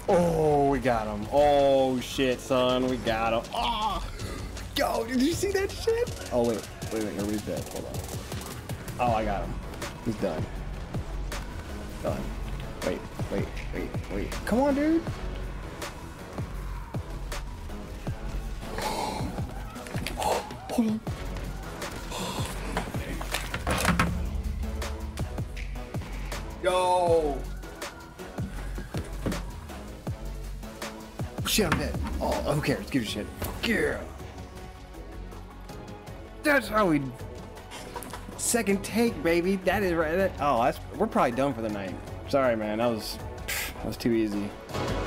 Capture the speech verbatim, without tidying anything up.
Oh, we got him. Oh, shit, son. We got him. Oh, yo, did you see that shit? Oh, wait. Wait, wait. Nobody's dead. Hold on. Oh, I got him. He's done. Done. Wait, wait, wait, wait. Come on, dude. Hold on. Yo. Shit, I'm dead. Oh, who cares? Give a shit. Yeah. That's how we. Second take, baby. That is right. That, oh, that's. We're probably done for the night. Sorry, man. That was. That was too easy.